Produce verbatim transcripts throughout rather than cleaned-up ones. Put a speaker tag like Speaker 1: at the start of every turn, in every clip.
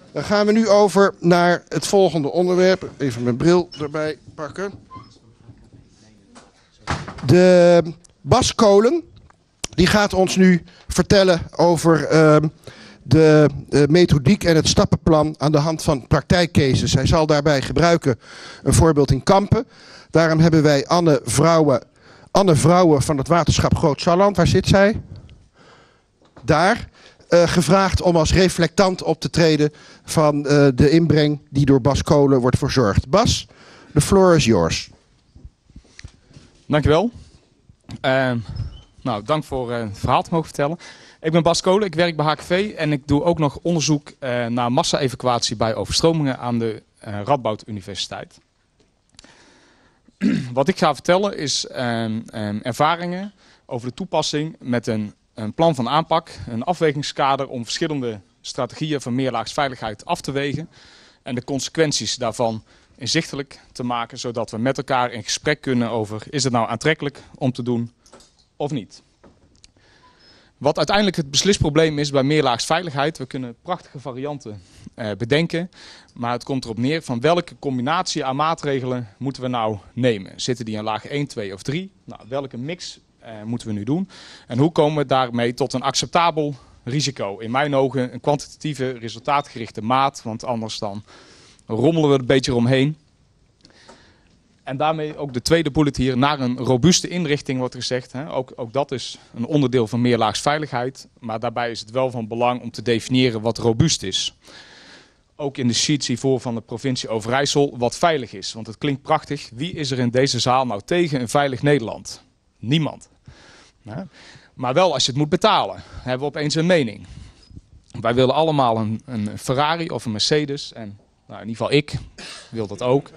Speaker 1: Dan gaan we nu over naar het volgende onderwerp. Even mijn bril erbij pakken. De Bas Kolen, die gaat ons nu vertellen over uh, de uh, methodiek en het stappenplan aan de hand van praktijkcases. Hij zal daarbij gebruiken een voorbeeld in Kampen. Daarom hebben wij Anne Vrouwen, Anne Vrouwen van het waterschap Groot-Salland. Waar zit zij? Daar. Uh, gevraagd om als reflectant op te treden van uh, de inbreng die door Bas Kolen wordt verzorgd. Bas, the floor is yours.
Speaker 2: Dankjewel. Uh, nou, dank voor uh, het verhaal te mogen vertellen. Ik ben Bas Kolen, ik werk bij H K V en ik doe ook nog onderzoek uh, naar massa-evacuatie bij overstromingen aan de uh, Radboud Universiteit. Wat ik ga vertellen is uh, uh, ervaringen over de toepassing met een Een plan van aanpak, een afwegingskader om verschillende strategieën van meerlaagsveiligheid af te wegen en de consequenties daarvan inzichtelijk te maken, zodat we met elkaar in gesprek kunnen over is het nou aantrekkelijk om te doen of niet. Wat uiteindelijk het beslisprobleem is bij meerlaagsveiligheid, we kunnen prachtige varianten eh, bedenken, maar het komt erop neer van welke combinatie aan maatregelen moeten we nou nemen. Zitten die in laag één, twee of drie? Nou, welke mix Uh, moeten we nu doen? En hoe komen we daarmee tot een acceptabel risico? In mijn ogen een kwantitatieve, resultaatgerichte maat, want anders dan rommelen we er een beetje omheen. En daarmee ook de tweede bullet hier, naar een robuuste inrichting wordt gezegd. Hè? Ook, ook dat is een onderdeel van meerlaagsveiligheid, maar daarbij is het wel van belang om te definiëren wat robuust is. Ook in de sheets hiervoor van de provincie Overijssel wat veilig is, want het klinkt prachtig. Wie is er in deze zaal nou tegen een veilig Nederland? Niemand. Ja. Maar wel als je het moet betalen, hebben we opeens een mening. Wij willen allemaal een, een Ferrari of een Mercedes. En nou, in ieder geval ik wil dat ook.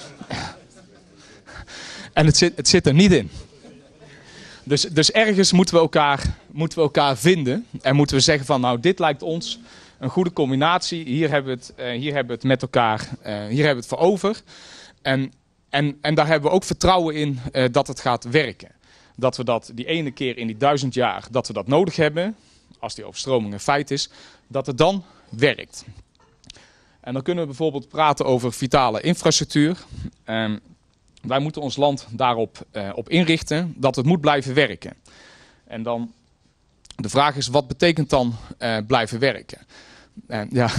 Speaker 2: En het zit, het zit er niet in. Dus, dus ergens moeten we, elkaar, moeten we elkaar vinden. En moeten we zeggen van nou dit lijkt ons een goede combinatie. Hier hebben we het, uh, hier hebben we het met elkaar, uh, hier hebben we het voor over. En, en, en daar hebben we ook vertrouwen in uh, dat het gaat werken. Dat we dat die ene keer in die duizend jaar dat we dat nodig hebben, als die overstroming een feit is, dat het dan werkt. En dan kunnen we bijvoorbeeld praten over vitale infrastructuur. Um, wij moeten ons land daarop uh, op inrichten dat het moet blijven werken. En dan de vraag is, wat betekent dan uh, blijven werken? Uh, ja.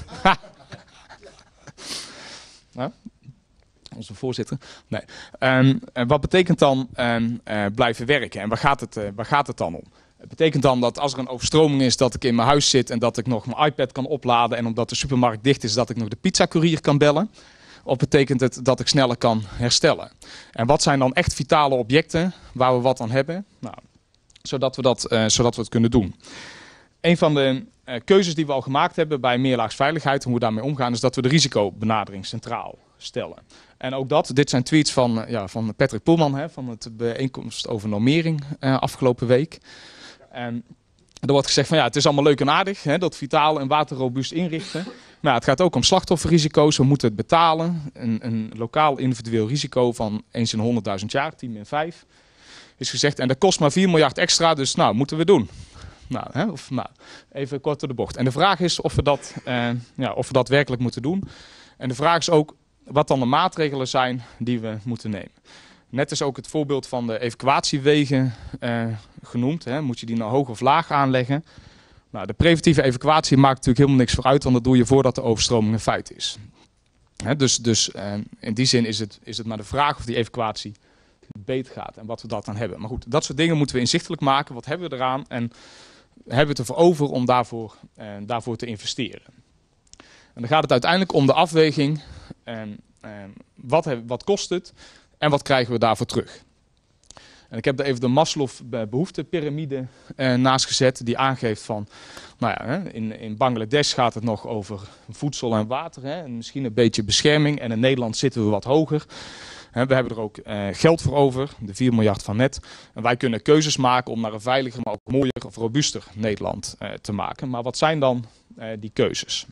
Speaker 2: nou? Onze voorzitter. Nee. Um, wat betekent dan um, uh, blijven werken? En waar gaat, het, uh, waar gaat het dan om? Het betekent dan dat als er een overstroming is dat ik in mijn huis zit en dat ik nog mijn iPad kan opladen en omdat de supermarkt dicht is dat ik nog de pizzacourier kan bellen? Of betekent het dat ik sneller kan herstellen? En wat zijn dan echt vitale objecten waar we wat aan hebben? Nou, zodat we dat, uh, zodat we het kunnen doen. Een van de uh, keuzes die we al gemaakt hebben bij meerlaagsveiligheid, hoe we daarmee omgaan, is dat we de risicobenadering centraal stellen. En ook dat, dit zijn tweets van, ja, van Patrick Poelman, hè, van het bijeenkomst over normering uh, afgelopen week. En er wordt gezegd van ja, het is allemaal leuk en aardig, hè, dat vitaal en waterrobuust inrichten. Maar ja, het gaat ook om slachtofferrisico's, we moeten het betalen. Een, een lokaal individueel risico van eens in honderdduizend jaar, tien min vijf, is gezegd. En dat kost maar vier miljard extra, dus nou, moeten we doen. Nou, hè, of, nou, even kort door de bocht. En de vraag is of we, dat, uh, ja, of we dat werkelijk moeten doen. En de vraag is ook wat dan de maatregelen zijn die we moeten nemen. Net is ook het voorbeeld van de evacuatiewegen uh, genoemd. Hè. Moet je die nou hoog of laag aanleggen? Nou, de preventieve evacuatie maakt natuurlijk helemaal niks vooruit, want dat doe je voordat de overstroming een feit is. Hè, dus dus uh, in die zin is het, is het maar de vraag of die evacuatie beter gaat en wat we dat dan hebben. Maar goed, dat soort dingen moeten we inzichtelijk maken. Wat hebben we eraan en hebben we het ervoor over om daarvoor, uh, daarvoor te investeren? En dan gaat het uiteindelijk om de afweging. En, en wat, heb, wat kost het en wat krijgen we daarvoor terug? En ik heb er even de Maslow-behoeftepyramide eh, naast gezet die aangeeft van, nou ja, hè, in, in Bangladesh gaat het nog over voedsel en water, hè, en misschien een beetje bescherming. En in Nederland zitten we wat hoger. Hè, we hebben er ook eh, geld voor over, de vier miljard van net. En wij kunnen keuzes maken om naar een veiliger, maar ook mooier of robuuster Nederland eh, te maken. Maar wat zijn dan eh, die keuzes?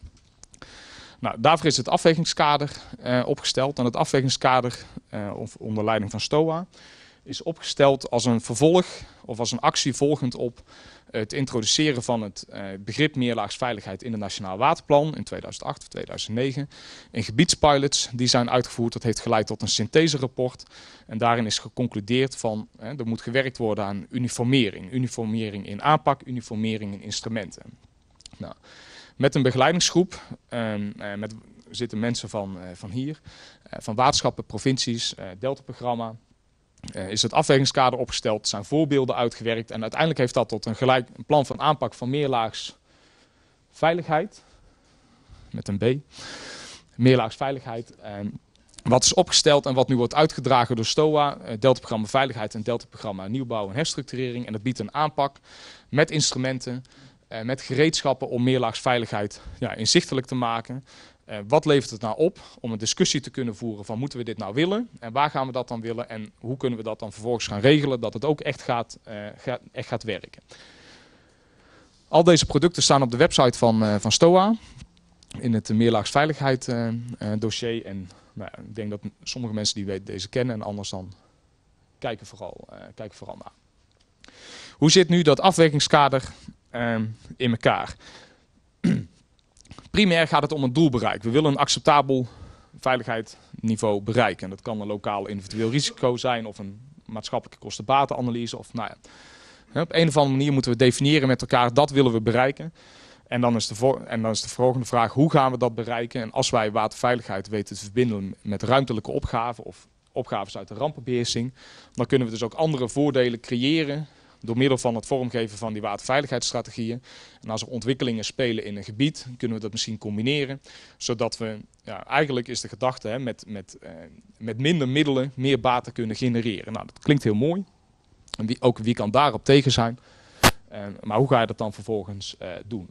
Speaker 2: Nou, daarvoor is het afwegingskader uh, opgesteld. En het afwegingskader, uh, onder leiding van STOA, is opgesteld als een vervolg of als een actie volgend op het introduceren van het uh, begrip meerlaagsveiligheid in het Nationaal Waterplan in tweeduizend acht of tweeduizend negen. In gebiedspilots die zijn uitgevoerd, dat heeft geleid tot een syntheserapport. En daarin is geconcludeerd van hè, er moet gewerkt worden aan uniformering. Uniformering in aanpak, uniformering in instrumenten. Nou, met een begeleidingsgroep uh, uh, met, zitten mensen van, uh, van hier, uh, van waterschappen, provincies, uh, Delta-programma. Uh, is het afwegingskader opgesteld, zijn voorbeelden uitgewerkt en uiteindelijk heeft dat tot een, gelijk, een plan van aanpak van meerlaagsveiligheid, met een B, meerlaagsveiligheid, uh, wat is opgesteld en wat nu wordt uitgedragen door STOA, uh, Delta-programma Veiligheid en Delta-programma Nieuwbouw en Herstructurering. En dat biedt een aanpak met instrumenten, uh, met gereedschappen om meerlaagsveiligheid ja, inzichtelijk te maken. Uh, wat levert het nou op om een discussie te kunnen voeren van moeten we dit nou willen en waar gaan we dat dan willen en hoe kunnen we dat dan vervolgens gaan regelen dat het ook echt gaat, uh, gaat, echt gaat werken. Al deze producten staan op de website van, uh, van STOA in het meerlaagsveiligheid uh, uh, dossier en nou, ik denk dat sommige mensen die weten deze kennen en anders dan kijken vooral, uh, kijken vooral naar. Hoe zit nu dat afwegingskader uh, in elkaar? Primair gaat het om een doelbereik. We willen een acceptabel veiligheidsniveau bereiken. En dat kan een lokaal individueel risico zijn of een maatschappelijke kosten-batenanalyse. Of, nou ja. Op een of andere manier moeten we definiëren met elkaar dat willen we bereiken. En dan is de, en dan is de volgende vraag hoe gaan we dat bereiken? En als wij waterveiligheid weten te verbinden met ruimtelijke opgaven of opgaves uit de rampenbeheersing, dan kunnen we dus ook andere voordelen creëren door middel van het vormgeven van die waterveiligheidsstrategieën. En als er ontwikkelingen spelen in een gebied, kunnen we dat misschien combineren. Zodat we, ja, eigenlijk is de gedachte hè, met, met, uh, met minder middelen meer baten kunnen genereren. Nou, dat klinkt heel mooi. En wie, ook wie kan daarop tegen zijn. Uh, maar hoe ga je dat dan vervolgens uh, doen?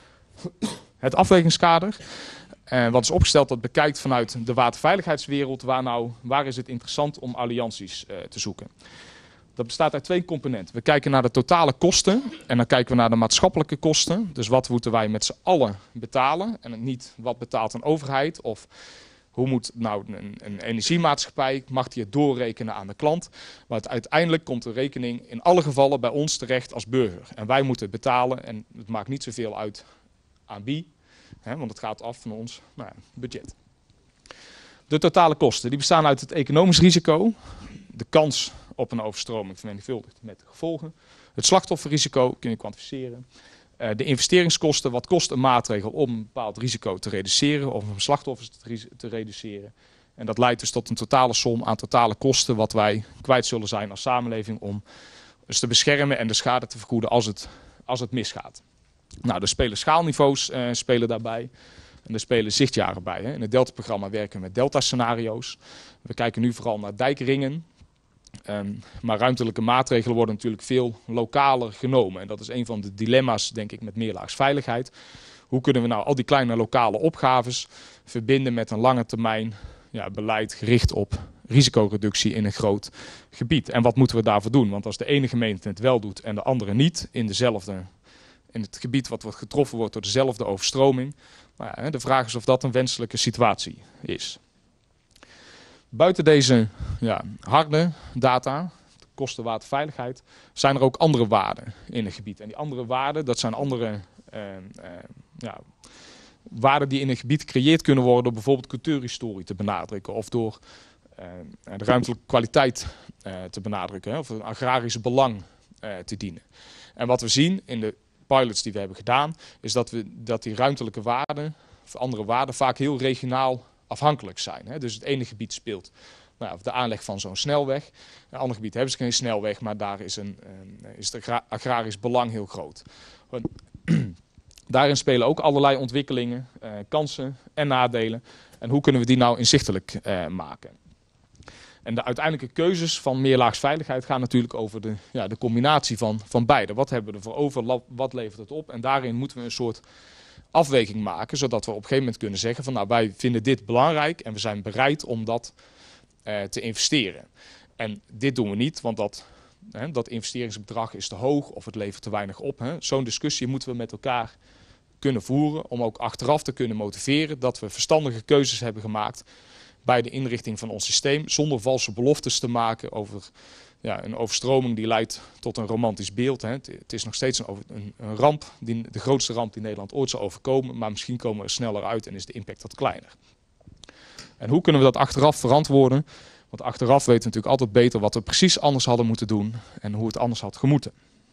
Speaker 2: Het afwegingskader, uh, wat is opgesteld, dat bekijkt vanuit de waterveiligheidswereld. Waar, nou, waar is het interessant om allianties uh, te zoeken? Dat bestaat uit twee componenten. We kijken naar de totale kosten en dan kijken we naar de maatschappelijke kosten. Dus wat moeten wij met z'n allen betalen en niet wat betaalt een overheid of hoe moet nou een, een energiemaatschappij, mag die het doorrekenen aan de klant. Maar het, uiteindelijk komt de rekening in alle gevallen bij ons terecht als burger. En wij moeten het betalen en het maakt niet zoveel uit aan wie, hè, want het gaat af van ons nou ja, budget. De totale kosten die bestaan uit het economisch risico, de kans op een overstroming vermenigvuldigd met de gevolgen. Het slachtofferrisico kun je kwantificeren. Uh, de investeringskosten, wat kost een maatregel om een bepaald risico te reduceren of om slachtoffers te, te reduceren. En dat leidt dus tot een totale som aan totale kosten wat wij kwijt zullen zijn als samenleving om dus te beschermen en de schade te vergoeden als het, als het misgaat. Nou, er spelen schaalniveaus uh, spelen daarbij. En er spelen zichtjaren bij. Hè. In het Delta-programma werken we met delta-scenario's. We kijken nu vooral naar dijkringen. Um, maar ruimtelijke maatregelen worden natuurlijk veel lokaler genomen. En dat is een van de dilemma's, denk ik, met meerlaagsveiligheid. Hoe kunnen we nou al die kleine lokale opgaves verbinden met een lange termijn ja, beleid gericht op risicoreductie in een groot gebied? En wat moeten we daarvoor doen? Want als de ene gemeente het wel doet en de andere niet, in, dezelfde, in het gebied wat wordt getroffen wordt door dezelfde overstroming. Nou ja, de vraag is of dat een wenselijke situatie is. Buiten deze ja, harde data, de kosten waterveiligheid, zijn er ook andere waarden in het gebied. En die andere waarden, dat zijn andere uh, uh, ja, waarden die in een gebied gecreëerd kunnen worden door bijvoorbeeld cultuurhistorie te benadrukken. Of door uh, de ruimtelijke kwaliteit uh, te benadrukken. Hè, of een agrarisch belang uh, te dienen. En wat we zien in de pilots die we hebben gedaan, is dat, we, dat die ruimtelijke waarden, of andere waarden, vaak heel regionaal afhankelijk zijn. Hè. Dus het ene gebied speelt nou, de aanleg van zo'n snelweg. In een ander gebied hebben ze geen snelweg, maar daar is, een, uh, is het agra agrarisch belang heel groot. Daarin spelen ook allerlei ontwikkelingen, uh, kansen en nadelen. En hoe kunnen we die nou inzichtelijk uh, maken? En de uiteindelijke keuzes van meerlaagsveiligheid gaan natuurlijk over de, ja, de combinatie van, van beide. Wat hebben we ervoor over, wat levert het op? En daarin moeten we een soort afweging maken, zodat we op een gegeven moment kunnen zeggen van nou, wij vinden dit belangrijk en we zijn bereid om dat uh, te investeren. En dit doen we niet, want dat, hè, dat investeringsbedrag is te hoog of het levert te weinig op. Zo'n discussie moeten we met elkaar kunnen voeren om ook achteraf te kunnen motiveren dat we verstandige keuzes hebben gemaakt bij de inrichting van ons systeem, zonder valse beloftes te maken over ja, een overstroming die leidt tot een romantisch beeld. Hè. Het, het is nog steeds een, over, een, een ramp, die, de grootste ramp die Nederland ooit zal overkomen. Maar misschien komen we er sneller uit en is de impact wat kleiner. En hoe kunnen we dat achteraf verantwoorden? Want achteraf weten we natuurlijk altijd beter wat we precies anders hadden moeten doen en hoe het anders had gemoeten.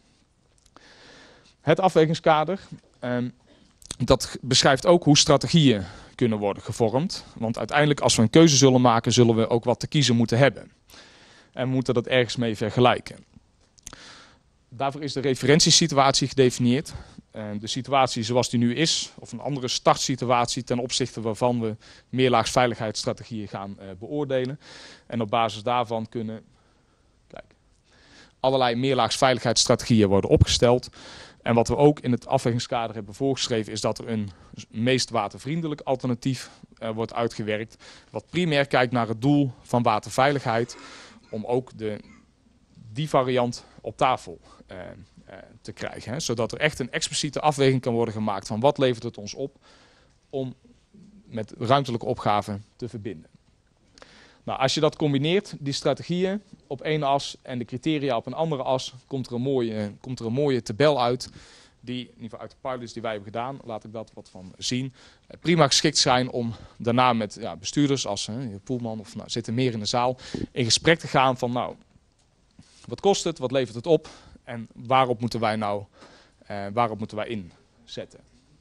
Speaker 2: Het afwegingskader, eh, dat beschrijft ook hoe strategieën kunnen worden gevormd. Want uiteindelijk als we een keuze zullen maken, zullen we ook wat te kiezen moeten hebben. En we moeten dat ergens mee vergelijken. Daarvoor is de referentiesituatie gedefinieerd. Uh, de situatie zoals die nu is, of een andere startsituatie ten opzichte waarvan we meerlaagsveiligheidsstrategieën gaan uh, beoordelen. En op basis daarvan kunnen kijk, allerlei meerlaagsveiligheidsstrategieën worden opgesteld. En wat we ook in het afwegingskader hebben voorgeschreven is dat er een meest watervriendelijk alternatief uh, wordt uitgewerkt. Wat primair kijkt naar het doel van waterveiligheid. Om ook de, die variant op tafel uh, uh, te krijgen. Hè? Zodat er echt een expliciete afweging kan worden gemaakt van wat levert het ons op om met ruimtelijke opgaven te verbinden. Nou, als je dat combineert, die strategieën op één as en de criteria op een andere as, komt er een mooie, komt er een mooie tabel uit. Die, in ieder geval uit de pilots die wij hebben gedaan, laat ik dat wat van zien. Prima geschikt zijn om daarna met ja, bestuurders als hè, Poelman of nou, zitten meer in de zaal in gesprek te gaan van nou, wat kost het, wat levert het op en waarop moeten wij nou eh, waarop moeten wij inzetten.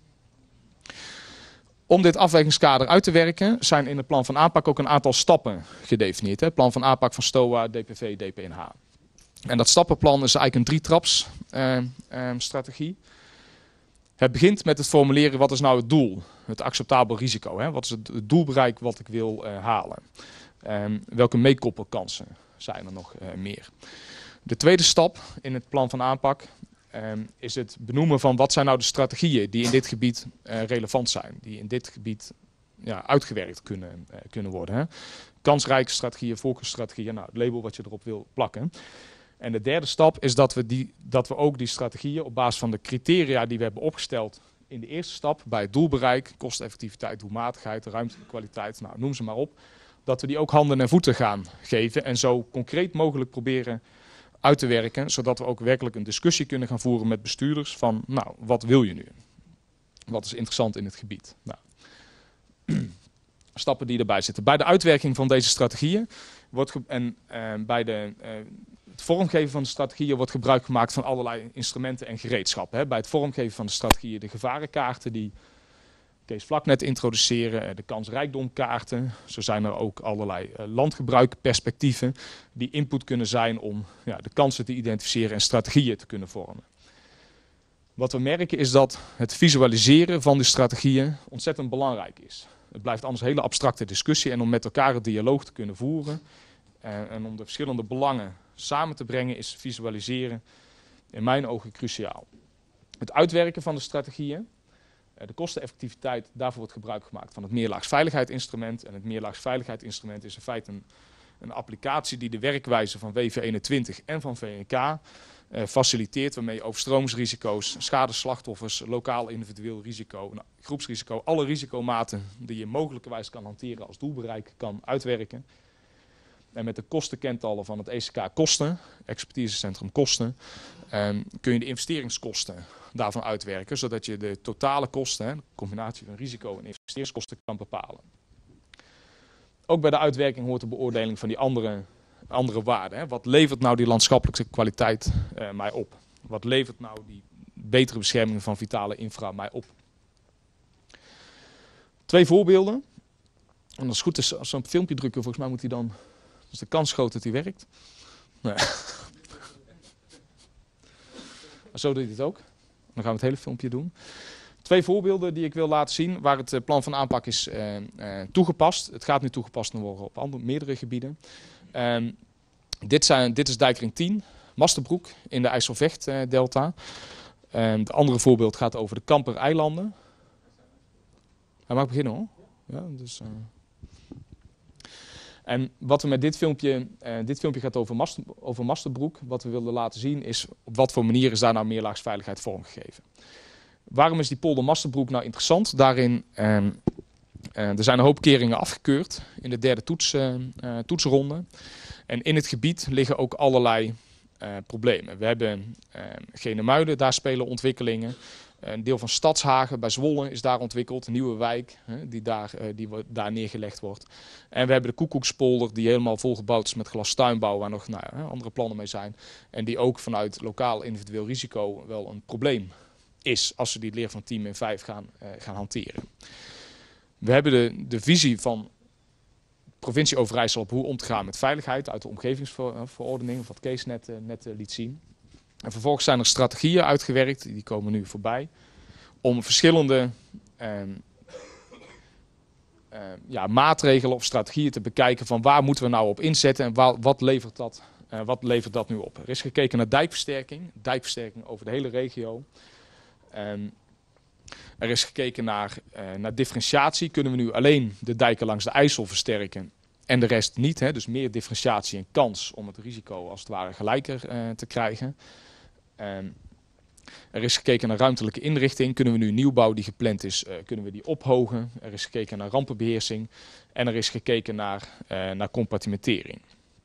Speaker 2: Om dit afwegingskader uit te werken zijn in het plan van aanpak ook een aantal stappen gedefinieerd. Het plan van aanpak van STOA, D P V, D P N H. En dat stappenplan is eigenlijk een drietraps uh, uh, strategie. Het begint met het formuleren wat is nou het doel, het acceptabel risico. Hè? Wat is het doelbereik wat ik wil uh, halen? Um, welke meekoppelkansen zijn er nog uh, meer? De tweede stap in het plan van aanpak um, is het benoemen van wat zijn nou de strategieën die in dit gebied uh, relevant zijn. Die in dit gebied ja, uitgewerkt kunnen, uh, kunnen worden. Hè? Kansrijke strategieën, voorkeursstrategieën, nou, het label wat je erop wil plakken. En de derde stap is dat we, die, dat we ook die strategieën op basis van de criteria die we hebben opgesteld in de eerste stap, bij het doelbereik, kosteneffectiviteit, doelmatigheid, ruimtekwaliteit, nou, noem ze maar op, dat we die ook handen en voeten gaan geven en zo concreet mogelijk proberen uit te werken, zodat we ook werkelijk een discussie kunnen gaan voeren met bestuurders van, nou, wat wil je nu? Wat is interessant in het gebied? Nou, stappen die erbij zitten. Bij de uitwerking van deze strategieën wordt ge- en uh, bij de, uh, het vormgeven van de strategieën wordt gebruik gemaakt van allerlei instrumenten en gereedschappen. Hè. Bij het vormgeven van de strategieën de gevarenkaarten die Kees Vlak net introduceren, de kansrijkdomkaarten. Zo zijn er ook allerlei uh, landgebruikperspectieven die input kunnen zijn om ja, de kansen te identificeren en strategieën te kunnen vormen. Wat we merken is dat het visualiseren van die strategieën ontzettend belangrijk is. Het blijft anders een hele abstracte discussie en om met elkaar een dialoog te kunnen voeren en, en om de verschillende belangen samen te brengen is visualiseren in mijn ogen cruciaal. Het uitwerken van de strategieën, de kosteneffectiviteit, daarvoor wordt gebruik gemaakt van het meerlaagsveiligheidsinstrument. En het meerlaagsveiligheidsinstrument is in feite een, een applicatie die de werkwijze van W V eenentwintig en van V N K eh, faciliteert, waarmee je overstromingsrisico's, schadeslachtoffers, lokaal individueel risico, nou, groepsrisico, alle risicomaten die je mogelijkerwijs kan hanteren als doelbereik kan uitwerken. En met de kostenkentallen van het E C K kosten, expertisecentrum kosten, eh, kun je de investeringskosten daarvan uitwerken, zodat je de totale kosten, hè, de combinatie van risico en investeringskosten, kan bepalen. Ook bij de uitwerking hoort de beoordeling van die andere, andere waarden. Hè. Wat levert nou die landschappelijke kwaliteit uh, mij op? Wat levert nou die betere bescherming van vitale infra mij op? Twee voorbeelden. En als het goed is, als we een filmpje drukken, volgens mij moet hij dan, is de kans groot dat hij werkt. Nee. Maar zo doet hij het ook. Dan gaan we het hele filmpje doen. Twee voorbeelden die ik wil laten zien waar het plan van aanpak is uh, uh, toegepast. Het gaat nu toegepast worden op andere, meerdere gebieden. Uh, dit, zijn, dit is dijkring tien, Masterbroek in de IJsselvecht-delta. Uh, het andere voorbeeld gaat over de Kamper-eilanden. Hij mag beginnen hoor. Ja, dus, uh... En wat we met dit filmpje, uh, dit filmpje gaat over, Master, over Masterbroek. Wat we willen laten zien is op wat voor manier is daar nou meerlaagsveiligheid vormgegeven. Waarom is die polder Masterbroek nou interessant? Daarin, uh, uh, er zijn een hoop keringen afgekeurd in de derde toets, uh, uh, toetsronde. En in het gebied liggen ook allerlei uh, problemen. We hebben uh, Genemuiden, daar spelen ontwikkelingen. Een deel van Stadshagen bij Zwolle is daar ontwikkeld, een nieuwe wijk hè, die, daar, uh, die daar neergelegd wordt. En we hebben de Koekoekspolder die helemaal volgebouwd is met glastuinbouw, waar nog nou ja, andere plannen mee zijn. En die ook vanuit lokaal individueel risico wel een probleem is als we die leer van tien min vijf gaan, uh, gaan hanteren. We hebben de, de visie van de provincie Overijssel op hoe om te gaan met veiligheid uit de omgevingsverordening, of wat Kees net, uh, net uh, liet zien. En vervolgens zijn er strategieën uitgewerkt, die komen nu voorbij, om verschillende eh, eh, ja, maatregelen of strategieën te bekijken van waar moeten we nou op inzetten en waar, wat, levert dat, uh, wat levert dat nu op. Er is gekeken naar dijkversterking, dijkversterking over de hele regio. Um, er is gekeken naar, uh, naar differentiatie. Kunnen we nu alleen de dijken langs de IJssel versterken en de rest niet? Hè? Dus meer differentiatie en kans om het risico als het ware gelijker uh, te krijgen. Um, er is gekeken naar ruimtelijke inrichting. Kunnen we nu nieuwbouw die gepland is, uh, kunnen we die ophogen? Er is gekeken naar rampenbeheersing. En er is gekeken naar, uh, naar compartimentering.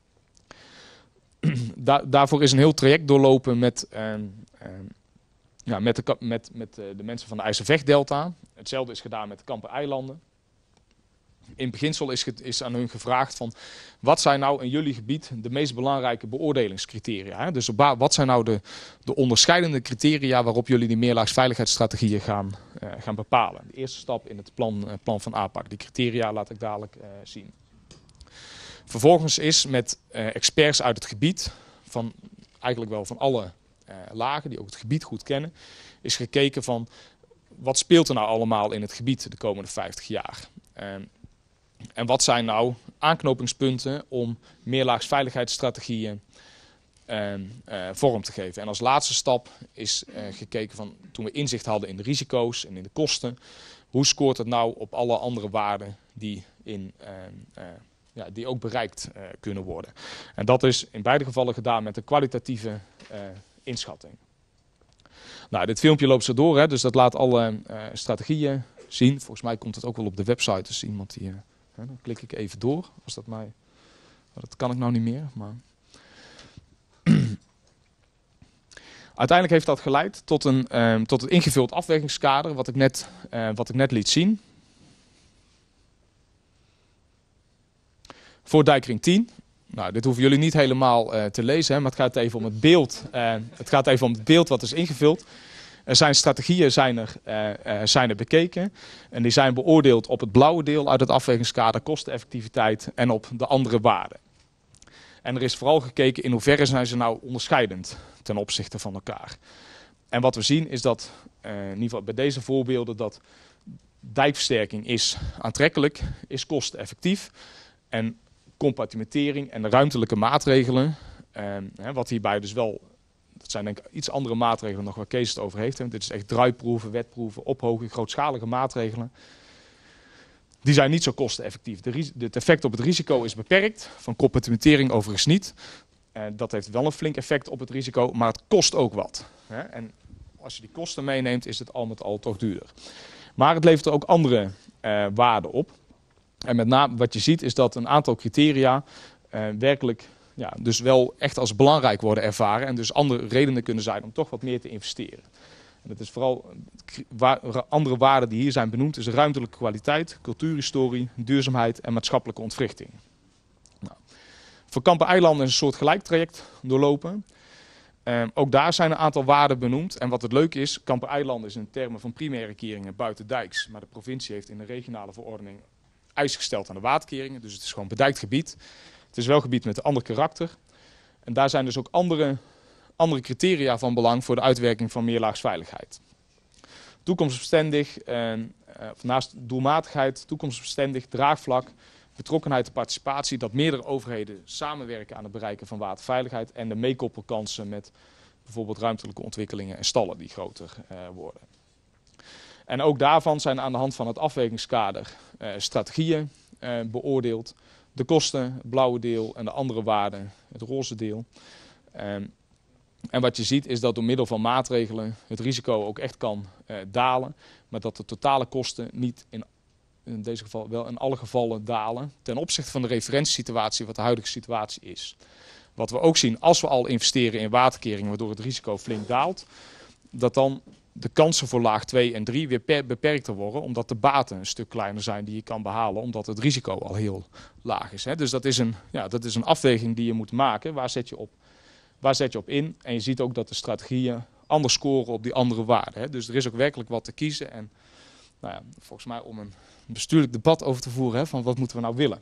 Speaker 2: Da daarvoor is een heel traject doorlopen met, uh, uh, ja, met, de, met, met uh, de mensen van de IJsselvechtdelta. Hetzelfde is gedaan met de Kampen-eilanden. In beginsel is, is aan hun gevraagd van wat zijn nou in jullie gebied de meest belangrijke beoordelingscriteria. Hè? Dus wat zijn nou de, de onderscheidende criteria waarop jullie die meerlaagsveiligheidsstrategieën gaan, uh, gaan bepalen. De eerste stap in het plan, uh, plan van aanpak. Die criteria laat ik dadelijk uh, zien. Vervolgens is met uh, experts uit het gebied, van eigenlijk wel van alle uh, lagen die ook het gebied goed kennen, is gekeken van wat speelt er nou allemaal in het gebied de komende vijftig jaar. Uh, En wat zijn nou aanknopingspunten om meerlaagsveiligheidsstrategieën uh, uh, vorm te geven. En als laatste stap is uh, gekeken van toen we inzicht hadden in de risico's en in de kosten. Hoe scoort het nou op alle andere waarden die, in, uh, uh, ja, die ook bereikt uh, kunnen worden. En dat is in beide gevallen gedaan met een kwalitatieve uh, inschatting. Nou, dit filmpje loopt zo door, hè, dus dat laat alle uh, strategieën zien. Volgens mij komt het ook wel op de website, dus iemand die... Uh, Dan klik ik even door, als dat mij... Dat kan ik nou niet meer, maar... Uiteindelijk heeft dat geleid tot een, um, tot een ingevuld afwegingskader, wat ik net, uh, wat ik net liet zien. Voor dijkring tien. Nou, dit hoeven jullie niet helemaal uh, te lezen, hè, maar het gaat even om het beeld. Uh, het gaat even om het beeld wat is ingevuld. Er zijn strategieën zijn er, uh, uh, zijn er bekeken en die zijn beoordeeld op het blauwe deel uit het afwegingskader, kosteneffectiviteit en op de andere waarden. En er is vooral gekeken in hoeverre zijn ze nou onderscheidend ten opzichte van elkaar. En wat we zien is dat, uh, in ieder geval bij deze voorbeelden, dat dijkversterking is aantrekkelijk, is kosteneffectief en compartimentering en de ruimtelijke maatregelen, uh, hè, wat hierbij dus wel... Dat zijn denk ik iets andere maatregelen nog waar Kees het over heeft. Hè. Dit is echt draaiproeven, wetproeven, ophoging, grootschalige maatregelen. Die zijn niet zo kosteneffectief. De het effect op het risico is beperkt, van compartimentering overigens niet. Uh, dat heeft wel een flink effect op het risico, maar het kost ook wat. Hè. En als je die kosten meeneemt, is het al met al toch duurder. Maar het levert er ook andere uh, waarden op. En met name wat je ziet is dat een aantal criteria uh, werkelijk... Ja, dus wel echt als belangrijk worden ervaren en dus andere redenen kunnen zijn om toch wat meer te investeren. En dat is vooral andere waarden die hier zijn benoemd, is ruimtelijke kwaliteit, cultuurhistorie, duurzaamheid en maatschappelijke ontwrichting. Nou, voor Kampen-eilanden is een soort gelijk traject doorlopen. Uh, ook daar zijn een aantal waarden benoemd. En wat het leuke is, Kampen-eilanden is in termen van primaire keringen buiten dijks, maar de provincie heeft in de regionale verordening eisen gesteld aan de waterkeringen, dus het is gewoon bedijkt gebied. Het is wel een gebied met een ander karakter. En daar zijn dus ook andere, andere criteria van belang voor de uitwerking van meerlaagsveiligheid. Toekomstbestendig, eh, naast doelmatigheid, toekomstbestendig, draagvlak, betrokkenheid en participatie. Dat meerdere overheden samenwerken aan het bereiken van waterveiligheid. En de meekoppelkansen met bijvoorbeeld ruimtelijke ontwikkelingen en stallen die groter eh, worden. En ook daarvan zijn aan de hand van het afwegingskader eh, strategieën eh, beoordeeld. De kosten, het blauwe deel en de andere waarden, het roze deel. Um, en wat je ziet is dat door middel van maatregelen het risico ook echt kan uh, dalen. Maar dat de totale kosten niet in in deze geval wel in alle gevallen dalen ten opzichte van de referentiesituatie wat de huidige situatie is. Wat we ook zien als we al investeren in waterkeringen waardoor het risico flink daalt, dat dan de kansen voor laag twee en drie weer per, beperkter worden, omdat de baten een stuk kleiner zijn die je kan behalen, omdat het risico al heel laag is. Hè. Dus dat is, een, ja, dat is een afweging die je moet maken. Waar zet je op, waar zet je op in? En je ziet ook dat de strategieën anders scoren op die andere waarden. Hè. Dus er is ook werkelijk wat te kiezen. En nou ja, volgens mij om een bestuurlijk debat over te voeren, hè, van wat moeten we nou willen.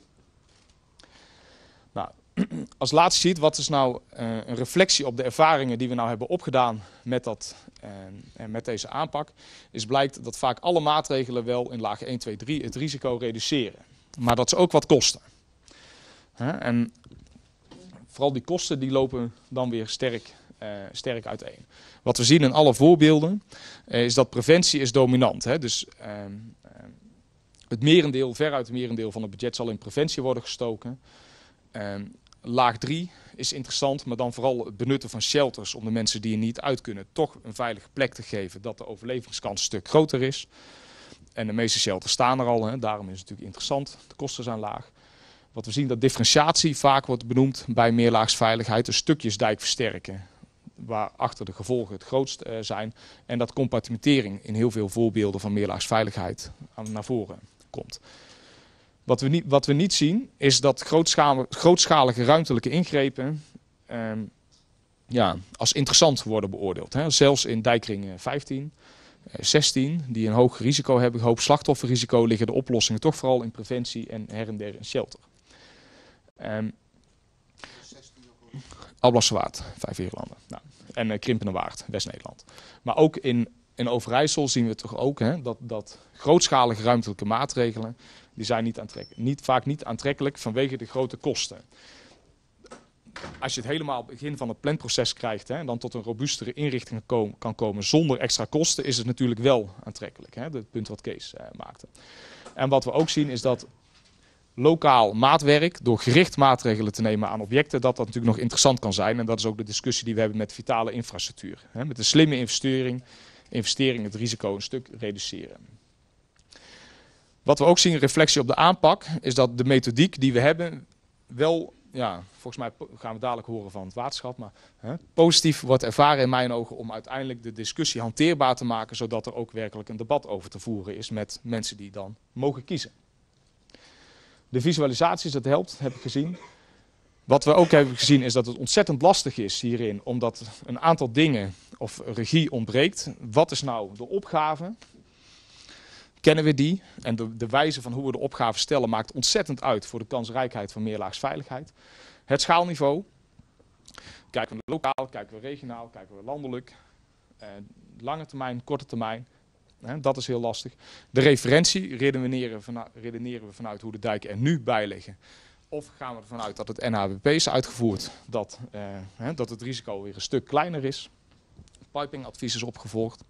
Speaker 2: Nou, als laatste ziet, wat is nou uh, een reflectie op de ervaringen die we nou hebben opgedaan met, dat, uh, en met deze aanpak, is blijkt dat vaak alle maatregelen wel in laag één, twee, drie het risico reduceren. Maar dat ze ook wat kosten. Huh? En vooral die kosten die lopen dan weer sterk, uh, sterk uiteen. Wat we zien in alle voorbeelden uh, is dat preventie is dominant. Hè? Dus uh, uh, het merendeel, veruit het merendeel van het budget zal in preventie worden gestoken. Uh, laag drie is interessant, maar dan vooral het benutten van shelters om de mensen die er niet uit kunnen toch een veilige plek te geven, dat de overlevingskans een stuk groter is. En de meeste shelters staan er al, hè, daarom is het natuurlijk interessant, de kosten zijn laag. Wat we zien dat differentiatie vaak wordt benoemd bij meerlaagsveiligheid, dus stukjes dijk versterken, waarachter de gevolgen het grootst uh, zijn. En dat compartimentering in heel veel voorbeelden van meerlaagsveiligheid naar voren komt. Wat we, niet, wat we niet zien is dat grootschalige, grootschalige ruimtelijke ingrepen eh, ja, als interessant worden beoordeeld. Hè. Zelfs in dijkring vijftien, zestien, die een hoog risico hebben, hoog slachtofferrisico, liggen de oplossingen toch vooral in preventie en her en der in shelter. Um, Alblasserwaard, Vijf-Heerlanden. Nou, en uh, Krimpenerwaard, West-Nederland. Maar ook in, in Overijssel zien we toch ook hè, dat, dat grootschalige ruimtelijke maatregelen, die zijn niet aantrekkelijk. Niet, vaak niet aantrekkelijk vanwege de grote kosten. Als je het helemaal op het begin van het planproces krijgt hè, en dan tot een robuustere inrichting kom, kan komen zonder extra kosten, is het natuurlijk wel aantrekkelijk. Hè, het punt wat Kees uh, maakte. En wat we ook zien is dat lokaal maatwerk, door gericht maatregelen te nemen aan objecten, dat dat natuurlijk nog interessant kan zijn. En dat is ook de discussie die we hebben met vitale infrastructuur. Hè, met een slimme investering, investering het risico een stuk reduceren. Wat we ook zien, reflectie op de aanpak, is dat de methodiek die we hebben wel, ja, volgens mij gaan we dadelijk horen van het waterschap, maar hè, positief wordt ervaren in mijn ogen om uiteindelijk de discussie hanteerbaar te maken, zodat er ook werkelijk een debat over te voeren is met mensen die dan mogen kiezen. De visualisaties, dat helpt, heb ik gezien. Wat we ook hebben gezien is dat het ontzettend lastig is hierin, omdat een aantal dingen of regie ontbreekt. Wat is nou de opgave? Kennen we die? En de, de wijze van hoe we de opgave stellen maakt ontzettend uit voor de kansrijkheid van meerlaagsveiligheid. Het schaalniveau. Kijken we lokaal, kijken we regionaal, kijken we landelijk. Eh, lange termijn, korte termijn. Eh, dat is heel lastig. De referentie redeneren, vanuit, redeneren we vanuit hoe de dijken er nu bij liggen. Of gaan we ervan uit dat het N H B P is uitgevoerd, dat, eh, hè, dat het risico weer een stuk kleiner is. Pipingadvies is opgevolgd.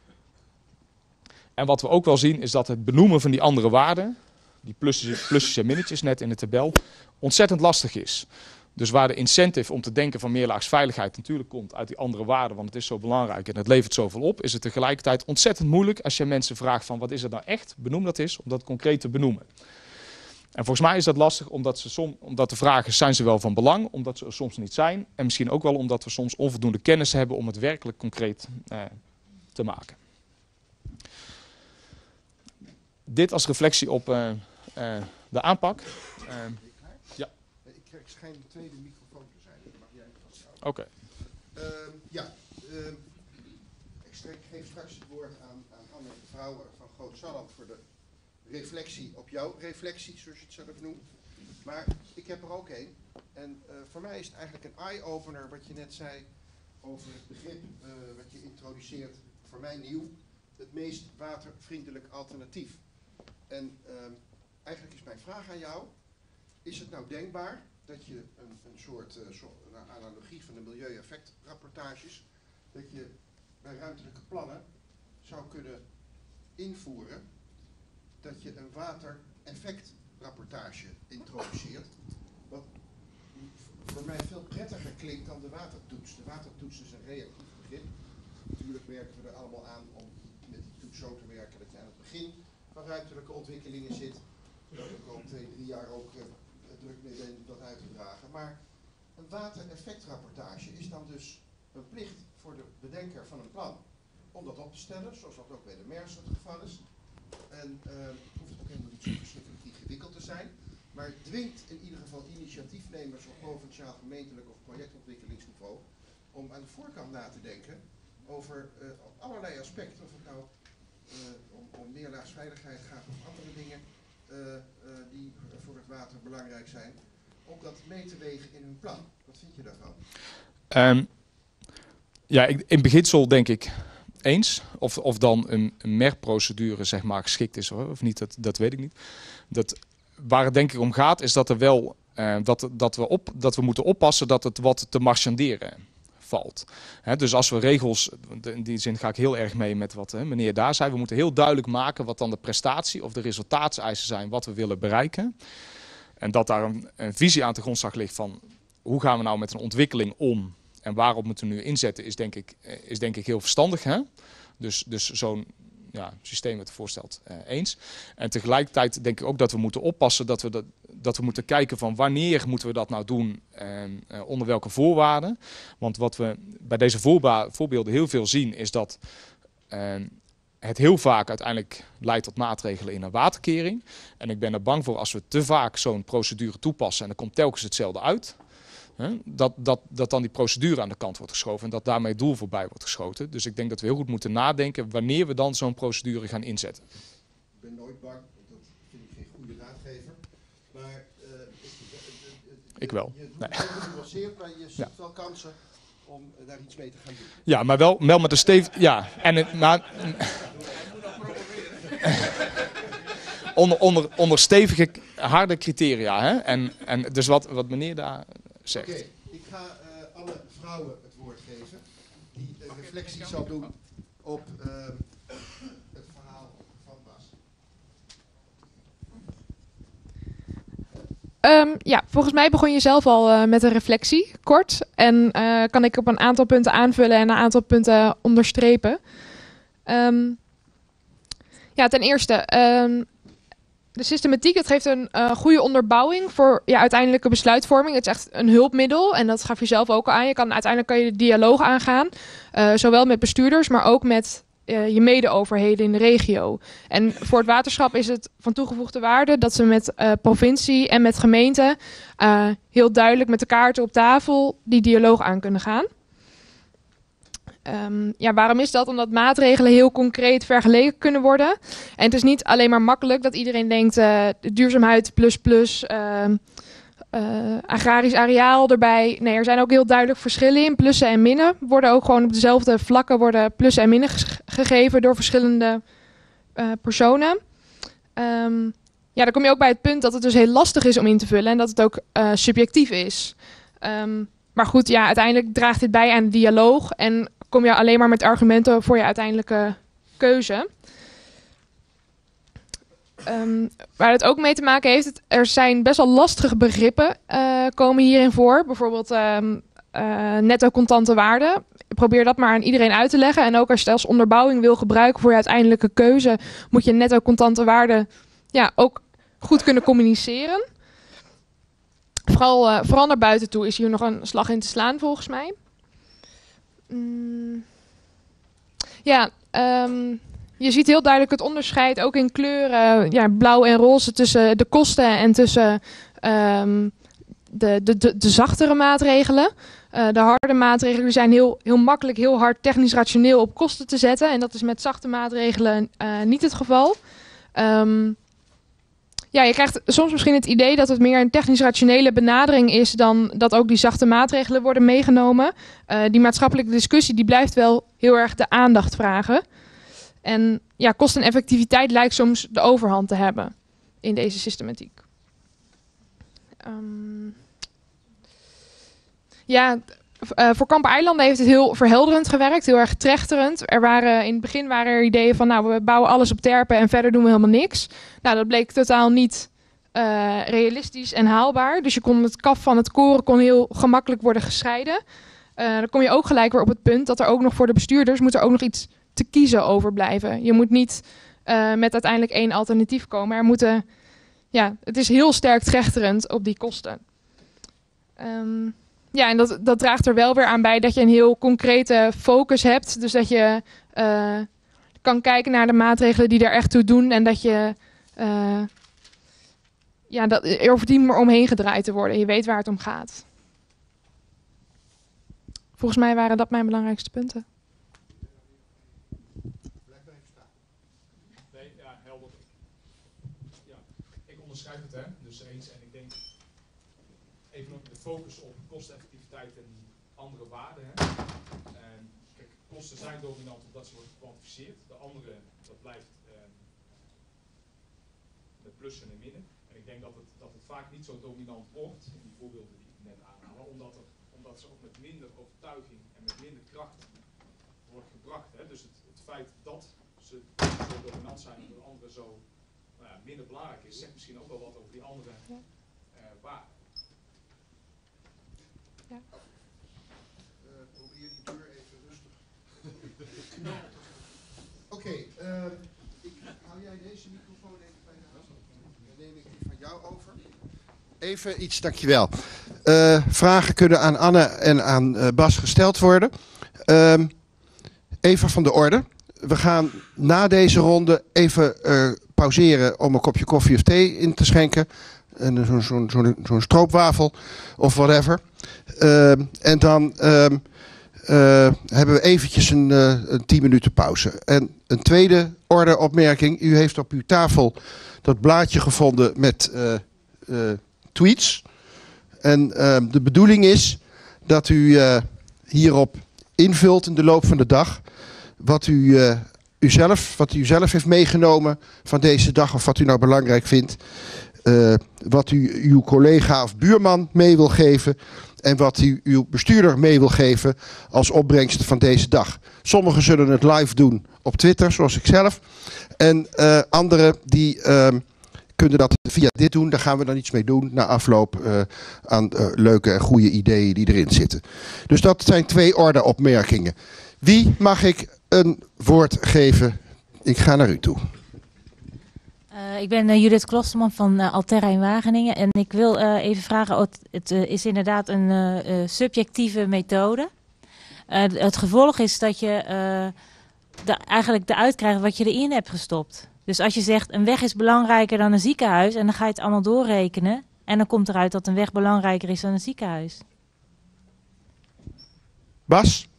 Speaker 2: En wat we ook wel zien is dat het benoemen van die andere waarden, die plusjes, plusjes en minnetjes net in de tabel, ontzettend lastig is. Dus waar de incentive om te denken van meerlaagsveiligheid natuurlijk komt uit die andere waarden, want het is zo belangrijk en het levert zoveel op, is het tegelijkertijd ontzettend moeilijk als je mensen vraagt van wat is het nou echt, benoem dat is, om dat concreet te benoemen. En volgens mij is dat lastig omdat, ze som, omdat de vragen zijn ze wel van belang, omdat ze er soms niet zijn. En misschien ook wel omdat we soms onvoldoende kennis hebben om het werkelijk concreet eh, te maken. Dit als reflectie op uh, uh, de aanpak. Uh, ja.
Speaker 1: Ik krijg schijn de tweede microfoon te zijn. Dat mag jij vasthouden.
Speaker 2: Oké.
Speaker 1: Okay. Uh, ja, uh, ik strek, geef straks het woord aan, aan Anne Vrouwen van Groot Salland voor de reflectie op jouw reflectie, zoals je het zelf noemt. Maar ik heb er ook één. En uh, voor mij is het eigenlijk een eye-opener wat je net zei over het begrip uh, wat je introduceert, voor mij nieuw, het meest watervriendelijk alternatief. En uh, eigenlijk is mijn vraag aan jou, is het nou denkbaar dat je een, een soort uh, so, een analogie van de milieueffectrapportages, dat je bij ruimtelijke plannen zou kunnen invoeren dat je een watereffectrapportage introduceert, wat voor mij veel prettiger klinkt dan de watertoets. De watertoets is een reactief begrip. Natuurlijk werken we er allemaal aan om met die toets zo te werken dat je aan het begin van ruimtelijke ontwikkelingen zit. Daar ik al twee, drie jaar ook uh, druk mee ben dat uit te dragen. Maar een watereffectrapportage is dan dus een plicht voor de bedenker van een plan om dat op te stellen, zoals dat ook bij de M E R S het geval is. En uh, hoeft ook helemaal niet zo verschrikkelijk ingewikkeld te zijn, maar het dwingt in ieder geval initiatiefnemers op provinciaal, gemeentelijk of projectontwikkelingsniveau om aan de voorkant na te denken over uh, allerlei aspecten, of het nou uh, om, om meerlaagsveiligheid gaat of andere dingen uh, uh, die voor het water belangrijk zijn, om dat mee te wegen in hun plan. Wat vind je daarvan?
Speaker 2: Um, ja, ik, in beginsel denk ik eens. Of, of dan een, een M E R-procedure zeg maar geschikt is hoor, of niet, dat, dat weet ik niet. Dat, waar het denk ik om gaat is dat er wel uh, dat, dat, we op, dat we moeten oppassen dat het wat te marchanderen valt. He, dus als we regels, in die zin ga ik heel erg mee met wat he, meneer daar zei, we moeten heel duidelijk maken wat dan de prestatie of de resultaatseisen zijn wat we willen bereiken. En dat daar een, een visie aan de grondslag ligt van hoe gaan we nou met een ontwikkeling om en waarop moeten we nu inzetten is denk ik, is denk ik heel verstandig. Hè? Dus, dus zo'n ja, systeem wat voorstelt uh, eens. En tegelijkertijd denk ik ook dat we moeten oppassen dat we, dat, dat we moeten kijken van wanneer moeten we dat nou doen en uh, onder welke voorwaarden. Want wat we bij deze voorbeelden heel veel zien is dat uh, het heel vaak uiteindelijk leidt tot maatregelen in een waterkering. En ik ben er bang voor als we te vaak zo'n procedure toepassen en er komt telkens hetzelfde uit. Hè, dat, dat, dat dan die procedure aan de kant wordt geschoven en dat daarmee het doel voorbij wordt geschoten. Dus ik denk dat we heel goed moeten nadenken wanneer we dan zo'n procedure gaan inzetten.
Speaker 1: Ik ben nooit bang, want dat vind ik geen goede raadgever. Maar uh, ik, uh, uh, uh,
Speaker 2: ik wel.
Speaker 1: Je doet
Speaker 2: nee.
Speaker 1: het heel genuanceerd, maar je ziet
Speaker 2: ja.
Speaker 1: wel kansen om uh, daar iets mee te gaan doen.
Speaker 2: Ja, maar wel, wel met een stevig... Ja, en het, maar... onder, onder, onder stevige, harde criteria. Hè? En, en dus wat, wat meneer daar zegt.
Speaker 1: Oké, okay, ik ga uh, alle vrouwen het woord geven die een uh, reflectie zal doen op uh, het verhaal van Bas.
Speaker 3: Um, ja, volgens mij begon je zelf al uh, met een reflectie, kort. En uh, kan ik op een aantal punten aanvullen en een aantal punten onderstrepen. Um, ja, ten eerste... Um, De systematiek, het geeft een uh, goede onderbouwing voor ja, uiteindelijke besluitvorming. Het is echt een hulpmiddel en dat gaf je zelf ook al aan. Je kan, uiteindelijk kan je de dialoog aangaan, uh, zowel met bestuurders, maar ook met uh, je mede-overheden in de regio. En voor het waterschap is het van toegevoegde waarde dat ze met uh, provincie en met gemeente uh, heel duidelijk met de kaarten op tafel die dialoog aan kunnen gaan. Um, ja, waarom is dat? Omdat maatregelen heel concreet vergeleken kunnen worden. En het is niet alleen maar makkelijk dat iedereen denkt uh, duurzaamheid plus plus uh, uh, agrarisch areaal erbij. Nee, er zijn ook heel duidelijk verschillen in. Plussen en minnen worden ook gewoon op dezelfde vlakken worden plussen en minnen ge- gegeven door verschillende uh, personen. Um, ja, dan kom je ook bij het punt dat het dus heel lastig is om in te vullen en dat het ook uh, subjectief is. Um, maar goed, ja, uiteindelijk draagt dit bij aan de dialoog en kom je alleen maar met argumenten voor je uiteindelijke keuze. Um, waar het ook mee te maken heeft, het, er zijn best wel lastige begrippen uh, komen hierin voor. Bijvoorbeeld um, uh, netto contante waarde. Probeer dat maar aan iedereen uit te leggen. En ook als je het als onderbouwing wil gebruiken voor je uiteindelijke keuze, moet je netto contante waarde ja, ook goed kunnen communiceren. Vooral, uh, vooral naar buiten toe is hier nog een slag in te slaan volgens mij. Mm. Ja, um, je ziet heel duidelijk het onderscheid, ook in kleuren, ja, blauw en roze, tussen de kosten en tussen um, de, de, de, de zachtere maatregelen. Uh, de harde maatregelen zijn heel, heel makkelijk, heel hard technisch rationeel op kosten te zetten. En dat is met zachte maatregelen uh, niet het geval. Um, Ja, je krijgt soms misschien het idee dat het meer een technisch rationele benadering is dan dat ook die zachte maatregelen worden meegenomen. Uh, die maatschappelijke discussie die blijft wel heel erg de aandacht vragen. En ja, kosteneffectiviteit lijkt soms de overhand te hebben in deze systematiek. Um, ja, uh, voor Kampen-Eilanden heeft het heel verhelderend gewerkt, heel erg trechterend. Er waren, in het begin waren er ideeën van, nou, we bouwen alles op terpen en verder doen we helemaal niks. Nou, dat bleek totaal niet uh, realistisch en haalbaar. Dus je kon het kaf van het koren kon heel gemakkelijk worden gescheiden. Uh, dan kom je ook gelijk weer op het punt dat er ook nog voor de bestuurders moet er ook nog iets te kiezen overblijven. Je moet niet uh, met uiteindelijk één alternatief komen. Er moeten, ja, het is heel sterk trechterend op die kosten. Um, ja, en dat, dat draagt er wel weer aan bij dat je een heel concrete focus hebt. Dus dat je uh, kan kijken naar de maatregelen die er echt toe doen. En dat je uh, ja, dat, er hoeft niet meer omheen gedraaid te worden. Je weet waar het om gaat. Volgens mij waren dat mijn belangrijkste punten.
Speaker 2: Nee, ja, helder. Ja, ik onderschrijf het, hè, dus eens. En ik denk even op de focus op kosteneffectiviteit en andere waarden. Hè. En, kijk, kosten zijn dominant omdat ze worden gekwantificeerd. De andere, dat blijft eh, met plussen en minnen. En ik denk dat het, dat het vaak niet zo dominant wordt, in die voorbeelden die ik net aanhaalde, omdat, er, omdat ze ook met minder overtuiging en met minder kracht wordt gebracht. Hè. Dus het, het feit dat ze zo dominant zijn en de andere zo nou ja, minder belangrijk is, zegt misschien ook wel wat over die andere uh, waarden.
Speaker 3: Ja.
Speaker 1: Uh, probeer die deur even rustig. Oké, okay, uh, hou jij deze microfoon even bij de hand? Dan neem ik die van jou over. Even iets, dankjewel. Uh, vragen kunnen aan Anne en aan uh, Bas gesteld worden. Uh, even van de orde. We gaan na deze ronde even uh, pauzeren om een kopje koffie of thee in te schenken. En zo'n zo, zo, zo stroopwafel of whatever. Uh, en dan uh, uh, hebben we eventjes een, uh, een tien minuten pauze. En een tweede orde opmerking. U heeft op uw tafel dat blaadje gevonden met uh, uh, tweets. En uh, de bedoeling is dat u uh, hierop invult in de loop van de dag wat u, uh, u zelf, wat u zelf heeft meegenomen van deze dag of wat u nou belangrijk vindt. Uh, wat u uw collega of buurman mee wil geven en wat u uw bestuurder mee wil geven als opbrengst van deze dag. Sommigen zullen het live doen op Twitter, zoals ik zelf. En uh, anderen die uh, kunnen dat via dit doen. Daar gaan we dan iets mee doen na afloop uh, aan uh, leuke en goede ideeën die erin zitten. Dus dat zijn twee orde-opmerkingen. Wie mag ik een woord geven? Ik ga naar u toe.
Speaker 4: Uh, ik ben uh, Judith Klosterman van uh, Alterra in Wageningen. En ik wil uh, even vragen, het, het uh, is inderdaad een uh, uh, subjectieve methode. Uh, het gevolg is dat je uh, de, eigenlijk eruit krijgt wat je erin hebt gestopt. Dus als je zegt een weg is belangrijker dan een ziekenhuis en dan ga je het allemaal doorrekenen. En dan komt eruit dat een weg belangrijker is dan een ziekenhuis.
Speaker 1: Bas?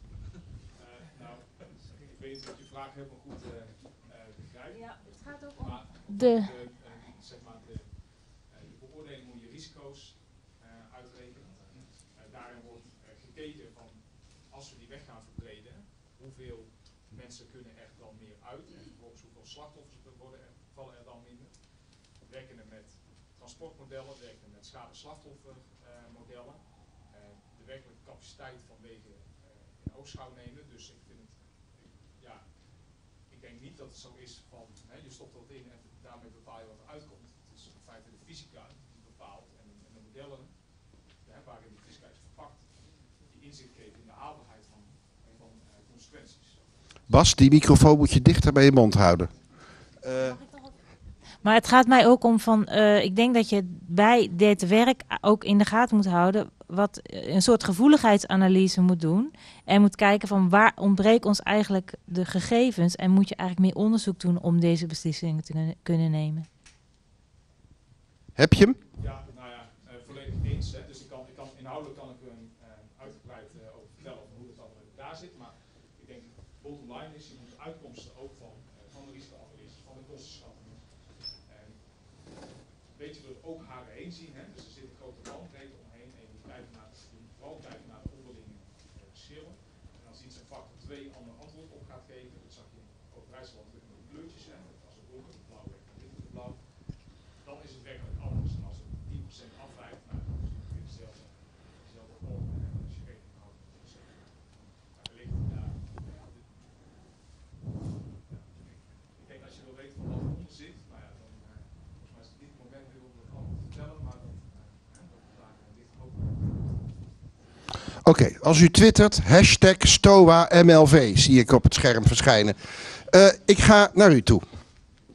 Speaker 4: De...
Speaker 2: De, uh, zeg maar de, uh, de beoordeling hoe je risico's uh, uitrekent. Uh, daarin wordt uh, gekeken van als we die weg gaan verbreden, hoeveel mensen kunnen er dan meer uit en vervolgens hoeveel slachtoffers er worden er, vallen er dan minder. We werken met transportmodellen, we werken met schade-slachtoffermodellen. Uh, uh, de werkelijke capaciteit vanwege uh, in oogschouw nemen. Dus ik vind het, ik, ja, ik denk niet dat het zo is van, hè, je stopt dat in en daarmee bepaal je wat er uitkomt. Het is in feite de fysica die bepaalt en, en de modellen hè, waarin die fysica is verpakt, die inzicht geven in de haalbaarheid van, van uh, consequenties.
Speaker 1: Bas, die microfoon moet je dichter bij je mond houden. Uh.
Speaker 4: Maar het gaat mij ook om van, uh, ik denk dat je bij dit werk ook in de gaten moet houden, wat een soort gevoeligheidsanalyse moet doen. En moet kijken van waar ontbreken ons eigenlijk de gegevens en moet je eigenlijk meer onderzoek doen om deze beslissingen te kunnen nemen.
Speaker 1: Heb je hem?
Speaker 2: Ja, nou ja, uh, volledig eens. Hè. Dus ik kan, ik kan, inhoudelijk kan ik er uh, uitgebreid uh, over vertellen over hoe het allemaal in elkaar zit. Maar ik denk, bottom line is, je moet de uitkomsten ook van, uh, van de risicoanalyse, van de kostenschatting. En weet je er ook haren heen zien, hè. Dus er zit een grote bandbreedte omheen en je moet kijken naar, je moet vooral kijken naar de onderlinge uh, verschillen. En als iets een factor twee ander antwoord op gaat geven, dat zag je in Overijssland met de kleurtjes, hè. Als het donker de blauw werd, dan wit de blauw. Dan is het werkelijk anders. En als het tien procent afwijkt, nou, dan is het weer dezelfde, dezelfde volgorde. En als je rekening houdt met de procent. Maar wellicht, ja, ja, dit, ja, ik denk als je wil weten van wat eronder zit, nou ja, dan uh, volgens mij is het niet het moment weer om dat allemaal te vertellen, maar dan uh, dat we daar uh, dicht hoop.
Speaker 1: Oké, okay, als u twittert, hashtag STOA M L V zie ik op het scherm verschijnen. Uh, ik ga naar u toe.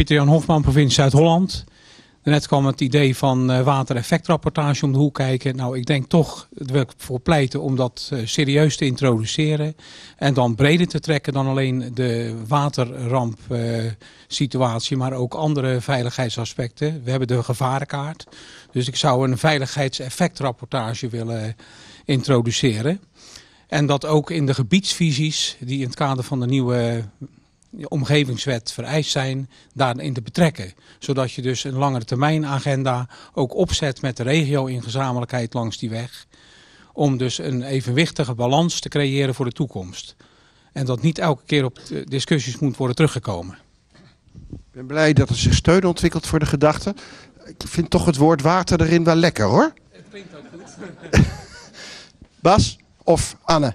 Speaker 5: Pieter-Jan Hofman, provincie Zuid-Holland. Net kwam het idee van uh, watereffectrapportage om de hoek kijken. Nou, ik denk toch, daar wil ik voor pleiten om dat uh, serieus te introduceren. En dan breder te trekken dan alleen de waterramp uh, situatie, maar ook andere veiligheidsaspecten. We hebben de gevarenkaart. Dus ik zou een veiligheidseffectrapportage willen introduceren. En dat ook in de gebiedsvisies, die in het kader van de nieuwe omgevingswet vereist zijn, daarin te betrekken. Zodat je dus een langere termijn agenda ook opzet met de regio in gezamenlijkheid langs die weg. Om dus een evenwichtige balans te creëren voor de toekomst. En dat niet elke keer op discussies moet worden teruggekomen.
Speaker 1: Ik ben blij dat er zich steun ontwikkelt voor de gedachte. Ik vind toch het woord water erin wel lekker, hoor.
Speaker 5: Het klinkt ook goed.
Speaker 1: Bas of Anne?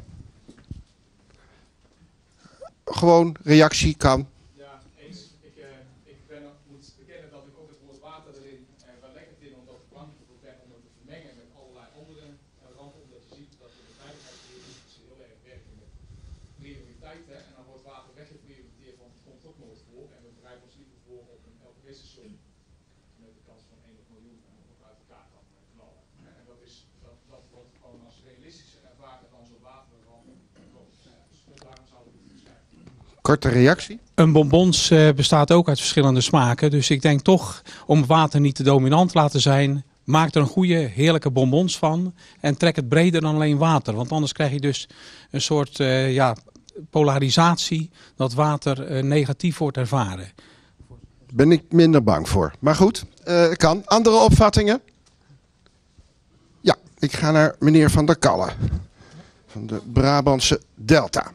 Speaker 1: Gewoon reactie kan.
Speaker 2: Ja, eens. Ik, uh, ik ben, moet bekennen dat ik ook het woord water erin uh, wel lekker vind, omdat ik bang ben om het te vermengen met allerlei andere uh, rampen. Omdat je ziet dat we de veiligheidsregio's heel erg werken met prioriteiten. En dan wordt water weggeprioriteerd, want het komt ook nooit voor. En we bereiden ons liever voor op een L P W-station met de kans van één miljoen en ook uit elkaar kan knallen. En dat, is, dat, dat wordt gewoon als realistischer ervaren dan zo'n waterramp. Dus daarom zou ik het niet schrijven.
Speaker 1: Korte reactie.
Speaker 5: Een bonbons uh, bestaat ook uit verschillende smaken. Dus ik denk toch, om water niet te dominant te laten zijn, maak er een goede, heerlijke bonbons van. En trek het breder dan alleen water. Want anders krijg je dus een soort uh, ja, polarisatie dat water uh, negatief wordt ervaren.
Speaker 1: Ben ik minder bang voor. Maar goed, uh, kan. Andere opvattingen? Ja, ik ga naar meneer Van der Kallen. Van de Brabantse Delta.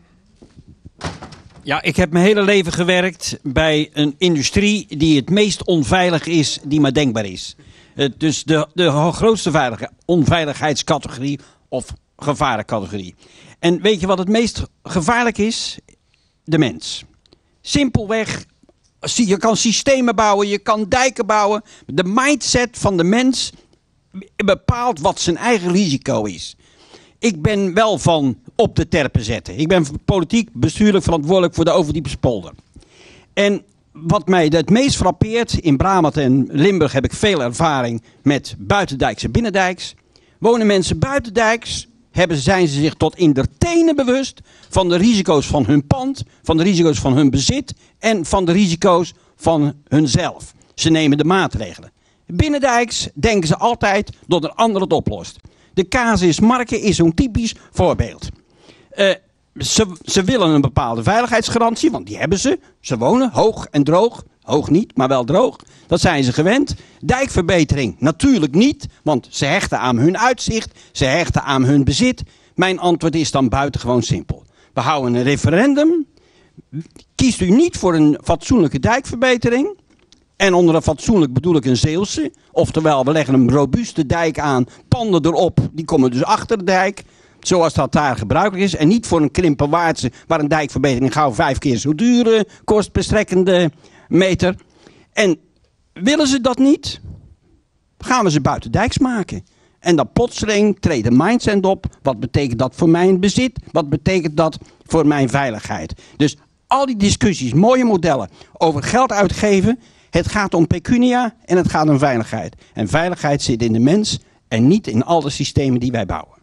Speaker 6: Ja, ik heb mijn hele leven gewerkt bij een industrie die het meest onveilig is die maar denkbaar is. Uh, dus de, de grootste veilige, onveiligheidscategorie of gevarencategorie. En weet je wat het meest gevaarlijk is? De mens. Simpelweg, je kan systemen bouwen, je kan dijken bouwen. De mindset van de mens bepaalt wat zijn eigen risico is. Ik ben wel van op de terpen zetten. Ik ben politiek bestuurlijk verantwoordelijk voor de Overdiepspolder. En wat mij het meest frappeert, in Brabant en Limburg heb ik veel ervaring met buitendijks en binnendijks. Wonen mensen buitendijks, hebben, zijn ze zich tot in de tenen bewust van de risico's van hun pand, van de risico's van hun bezit en van de risico's van hunzelf. Ze nemen de maatregelen. Binnendijks denken ze altijd dat een ander het oplost. De casus Marke is zo'n typisch voorbeeld. Uh, ze, ze willen een bepaalde veiligheidsgarantie, want die hebben ze. Ze wonen hoog en droog. Hoog niet, maar wel droog. Dat zijn ze gewend. Dijkverbetering natuurlijk niet, want ze hechten aan hun uitzicht. Ze hechten aan hun bezit. Mijn antwoord is dan buitengewoon simpel. We houden een referendum. Kiest u niet voor een fatsoenlijke dijkverbetering. En onder een fatsoenlijk bedoel ik een Zeelse. Oftewel, we leggen een robuuste dijk aan. Panden erop, die komen dus achter de dijk. Zoals dat daar gebruikelijk is. En niet voor een Krimpenwaardse, waar een dijkverbetering gauw vijf keer zo duur uh, kost per strekkende meter. En willen ze dat niet, gaan we ze buitendijks maken. En dan plotseling treedt de mindset op. Wat betekent dat voor mijn bezit? Wat betekent dat voor mijn veiligheid? Dus al die discussies, mooie modellen over geld uitgeven. Het gaat om pecunia en het gaat om veiligheid. En veiligheid zit in de mens en niet in alle systemen die wij bouwen.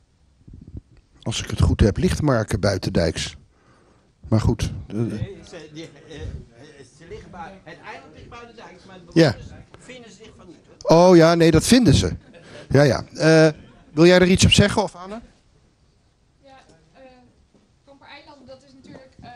Speaker 1: Als ik het goed heb, lichtmarken buitendijks. Maar goed.
Speaker 6: Nee, ze, die, uh, ze liggen buiten. Het eiland ligt buitendijks, maar de
Speaker 1: ja.
Speaker 6: vinden zich van niet.
Speaker 1: Oh ja, nee, dat vinden ze. Ja, ja. Uh, wil jij er iets op zeggen, of Anne?
Speaker 3: Ja, uh, Kampereiland, dat is natuurlijk uh,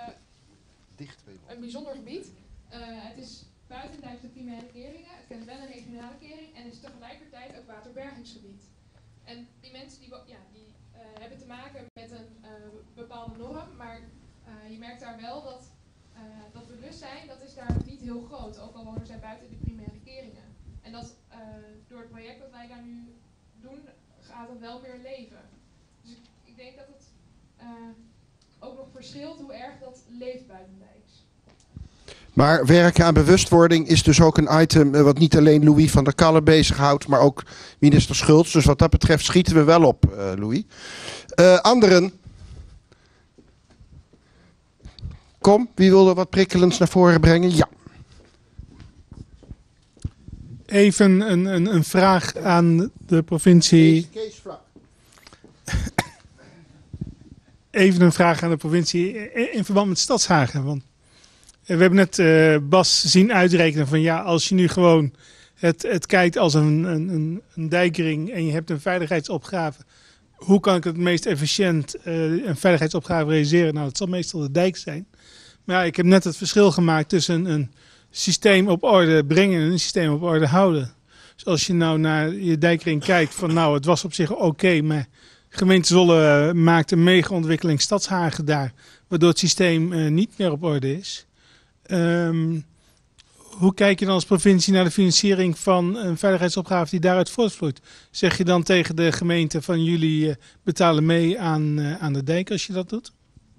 Speaker 3: een bijzonder gebied. Uh, het is buitendijks de primaire keringen, het kent wel een regionale kering en is tegelijkertijd ook waterbergingsgebied. En die mensen die, ja, die uh, hebben te maken met een uh, bepaalde norm, maar uh, je merkt daar wel dat uh, dat bewustzijn, dat is daar nog niet heel groot, ook al wonen zij buiten de primaire keringen. En dat uh, door het project dat wij daar nu doen, gaat het wel weer leven. Dus ik, ik denk dat het uh, ook nog verschilt hoe erg dat leeft buitendijks.
Speaker 1: Maar werken aan bewustwording is dus ook een item wat niet alleen Louis van der Kallen bezighoudt, maar ook minister Schultz. Dus wat dat betreft schieten we wel op, uh, Louis. Uh, anderen? Kom, wie wil er wat prikkelends naar voren brengen? Ja.
Speaker 7: Even een, een, een vraag aan de provincie.
Speaker 1: Kees, Kees Vlak.
Speaker 7: Even een vraag aan de provincie in verband met Stadshagen. Want we hebben net uh, Bas zien uitrekenen van ja, als je nu gewoon het, het kijkt als een, een, een dijkring en je hebt een veiligheidsopgave. Hoe kan ik het meest efficiënt uh, een veiligheidsopgave realiseren? Nou, dat zal meestal de dijk zijn. Maar ja, ik heb net het verschil gemaakt tussen een, een systeem op orde brengen en een systeem op orde houden. Dus als je nou naar je dijkring kijkt van nou, het was op zich oké, okay, maar gemeente Zwolle uh, maakt een mega-ontwikkeling Stadshagen daar, waardoor het systeem uh, niet meer op orde is. Um, hoe kijk je dan als provincie naar de financiering van een veiligheidsopgave die daaruit voortvloeit? Zeg je dan tegen de gemeente van jullie uh, betalen mee aan, uh, aan de dijk als je dat doet?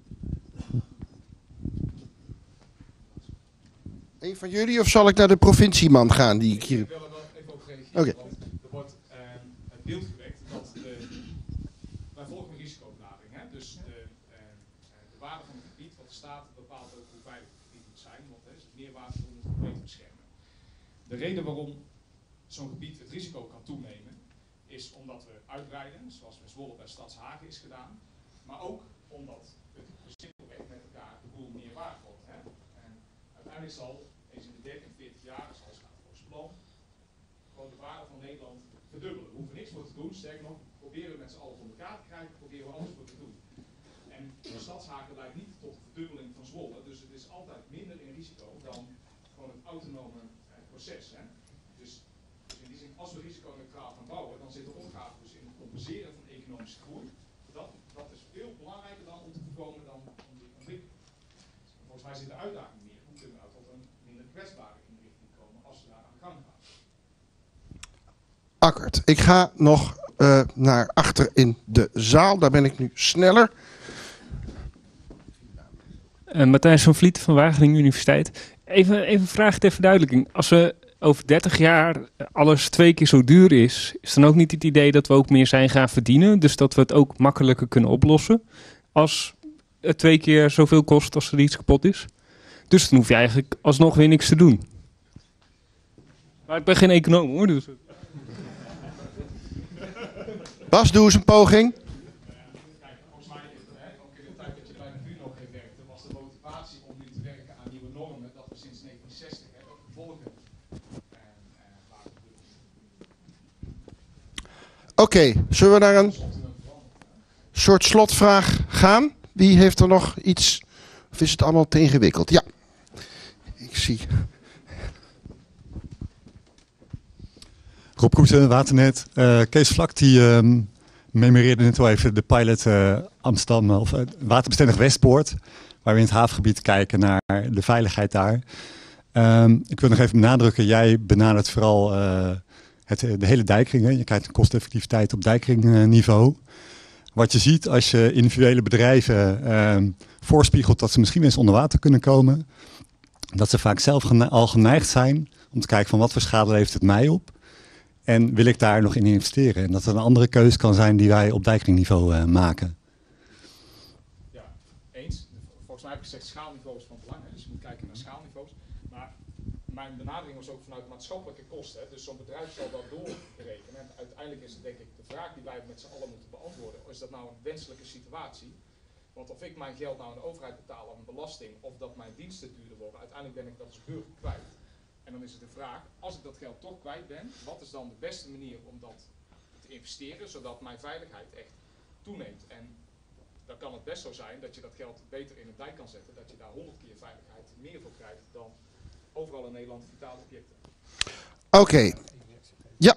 Speaker 1: Een van jullie of zal ik naar de provincieman gaan die ik hier...
Speaker 2: Ik wil er wel even op reageren, okay. Want er wordt uh, het beeld gewekt dat de, wij volgen een risicobenadering. Hè? Dus de, uh, de waarde van het gebied wat er staat bepaalt ook hoe veilig het gebied moet zijn. Want er is meer waarde om het gebied te beschermen. De reden waarom zo'n gebied het risico kan toenemen is omdat we uitbreiden, zoals in Zwolle bij Stadshagen is gedaan. Maar ook omdat het simpelweg met elkaar de boel meer waard wordt. Hè? En uiteindelijk zal eens in de dertig, veertig jaar, zoals het gaat volgens het plan, gewoon de waarde van Nederland verdubbelen. We hoeven niks voor te doen, sterker nog, proberen we met z'n allen voor elkaar te krijgen, proberen we alles voor te doen. En de Stadshagen leidt niet tot de verdubbeling van Zwolle, dus het is altijd minder in risico dan gewoon het autonome eh, proces. Hè? Dus, dus in die zin, als we risiconeutraal gaan bouwen, dan zit de opgave dus in het compenseren van economische groei. Dat, dat is veel belangrijker dan om te voorkomen dan om die ontwikkeling. Volgens mij zit de uitdaging meer. Hoe kunnen we nou tot een minder kwetsbare inrichting komen als we daar aan de gang gaan?
Speaker 1: Akkerd. Ik ga nog uh, naar achter in de zaal. Daar ben ik nu sneller.
Speaker 8: Uh, Matthijs van Vliet van Wageningen Universiteit. Even, even een vraag ter verduidelijking. Als we over dertig jaar alles twee keer zo duur is, is dan ook niet het idee dat we ook meer zijn gaan verdienen? Dus dat we het ook makkelijker kunnen oplossen als het twee keer zoveel kost als er iets kapot is? Dus dan hoef je eigenlijk alsnog weer niks te doen. Maar ik ben geen econoom hoor. Dus.
Speaker 1: Bas, doe eens een poging.
Speaker 2: Kijk, volgens mij, ook in de tijd dat je bij de V U N O G werkte, was de motivatie om nu te werken aan nieuwe normen, dat we sinds negentien zestig hè, ook gevolgen
Speaker 1: Oké, okay, zullen we naar een soort slotvraag gaan? Wie heeft er nog iets? Of is het allemaal te ingewikkeld? Ja, ik zie.
Speaker 9: Rob Koesen, Waternet. Uh, Kees Vlak die uh, memoreerde net al even de pilot uh, Amsterdam, of uh, waterbestendig Westpoort. Waar we in het havengebied kijken naar de veiligheid daar. Um, ik wil nog even benadrukken, jij benadert vooral uh, het, de hele dijkring. Hè? Je kijkt de kosteffectiviteit op dijkringniveau. Wat je ziet als je individuele bedrijven uh, voorspiegelt dat ze misschien eens onder water kunnen komen. Dat ze vaak zelf gene- al geneigd zijn om te kijken van wat voor schade levert het mij op. En wil ik daar nog in investeren? En dat er een andere keuze kan zijn die wij op dijkringniveau uh, maken.
Speaker 2: Ja, eens. Volgens mij heb ik gezegd schaalniveau is van belang. Hè? Dus je moet kijken naar schaalniveaus. Maar mijn benadering was ook vanuit maatschappelijke kosten. Hè? Dus zo'n bedrijf zal dat doorberekenen. En uiteindelijk is het denk ik de vraag die wij met z'n allen moeten beantwoorden. Is dat nou een wenselijke situatie? Want of ik mijn geld nou aan de overheid betaal aan belasting of dat mijn diensten duurder worden, uiteindelijk ben ik dat als burger kwijt. En dan is het de vraag, als ik dat geld toch kwijt ben, wat is dan de beste manier om dat te investeren, zodat mijn veiligheid echt toeneemt. En dan kan het best zo zijn dat je dat geld beter in een dijk kan zetten, dat je daar honderd keer veiligheid meer voor krijgt dan overal in Nederland vitale objecten.
Speaker 1: Oké, okay. Ja.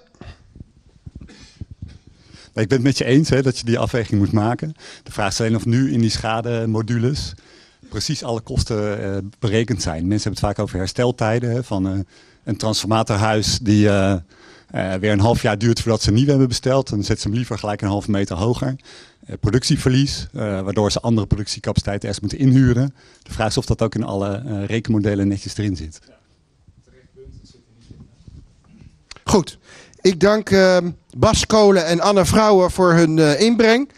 Speaker 9: Ik ben het met je eens hè, dat je die afweging moet maken. De vraag is alleen of nu in die schademodules precies alle kosten uh, berekend zijn. Mensen hebben het vaak over hersteltijden. Hè, van uh, een transformatorhuis die uh, uh, weer een half jaar duurt voordat ze een nieuwe hebben besteld. Dan zetten ze hem liever gelijk een halve meter hoger. Uh, productieverlies, uh, waardoor ze andere productiecapaciteiten eerst moeten inhuren. De vraag is of dat ook in alle uh, rekenmodellen netjes erin zit.
Speaker 2: Ja, terecht punt, het zit er niet in.
Speaker 1: Goed. Ik dank uh, Bas Kolen en Anne Vrouwen voor hun uh, inbreng.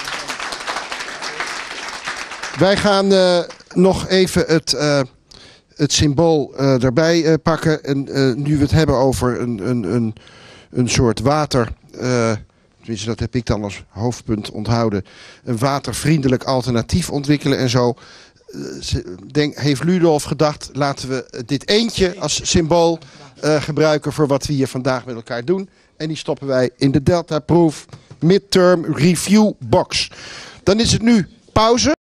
Speaker 1: Wij gaan uh, nog even het uh, het symbool uh, erbij uh, pakken. En uh, nu we het hebben over een, een, een, een soort water... Uh, tenminste, dat heb ik dan als hoofdpunt onthouden. Een watervriendelijk alternatief ontwikkelen en zo. Denk, heeft Ludolf gedacht, laten we dit eentje als symbool uh, gebruiken voor wat we hier vandaag met elkaar doen. En die stoppen wij in de Delta Proof Midterm Review Box. Dan is het nu pauze.